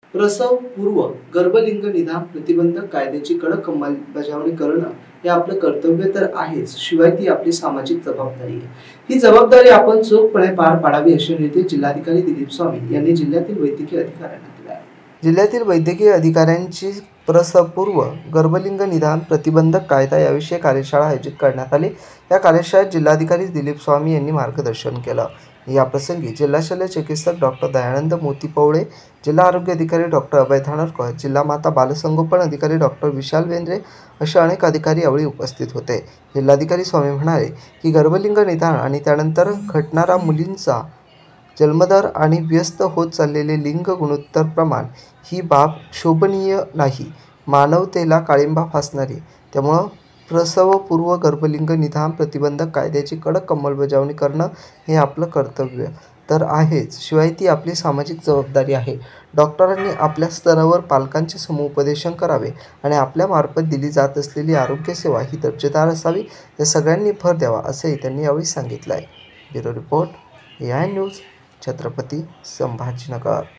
प्रसवपूर्व गर्भलिंग निदान प्रतिबंधक कायद्याची कडक अंमलबजावणी करणं हे आपलं कर्तव्य तर आहेच, शिवाय ती आपली सामाजिक जबाबदारी आहे. ही जबाबदारी आपण चोखपणे पार पाडावी असे निर्देश जिल्हाधिकारी दिलीप स्वामी यांनी जिल्ह्यातील वैद्यकीय अधिकाऱ्यांना दिले आहेत. जिल्ह्यातील वैद्यकीय अधिकाऱ्यांची प्रसवपूर्व गर्भलिंग निदान प्रतिबंधक कायदा याविषयी कार्यशाळा आयोजित करण्यात आली. या कार्यशाळेत जिल्हाधिकारी दिलीप स्वामी यांनी मार्गदर्शन केलं. याप्रसंगी जिल्हा शल्य चिकित्सक डॉक्टर दयानंद मोती पवळे, जिल्हा आरोग्य अधिकारी डॉक्टर अभय धानोरकर, जिल्हा माता बालसंगोपन अधिकारी डॉक्टर विशाल बेंद्रे असे अनेक अधिकारी यावेळी उपस्थित होते. जिल्हाधिकारी स्वामी म्हणाले की गर्भलिंग निदान आणि त्यानंतर घडणारा मुलींचा जन्मदर आणि व्यस्त होत चाललेले लिंग गुणोत्तर प्रमाण ही बाब शोभनीय नाही, मानवतेला काळिंबा फासणारी. त्यामुळे प्रसवपूर्व गर्भलिंग निदान प्रतिबंधक कायद्याची कडक अंमलबजावणी करणं हे आपलं कर्तव्य तर आहेच, शिवाय ती आपली सामाजिक जबाबदारी आहे. डॉक्टरांनी आपल्या स्तरावर पालकांचे समुपदेशन करावे आणि आपल्या मार्फत दिली जात असलेली आरोग्य सेवा ही दर्जेदार असावी, या सगळ्यांनी भर द्यावा असंही त्यांनी यावेळी सांगितलं आहे. Bureau report, AI news, Chhatrapati Sambhajinagar.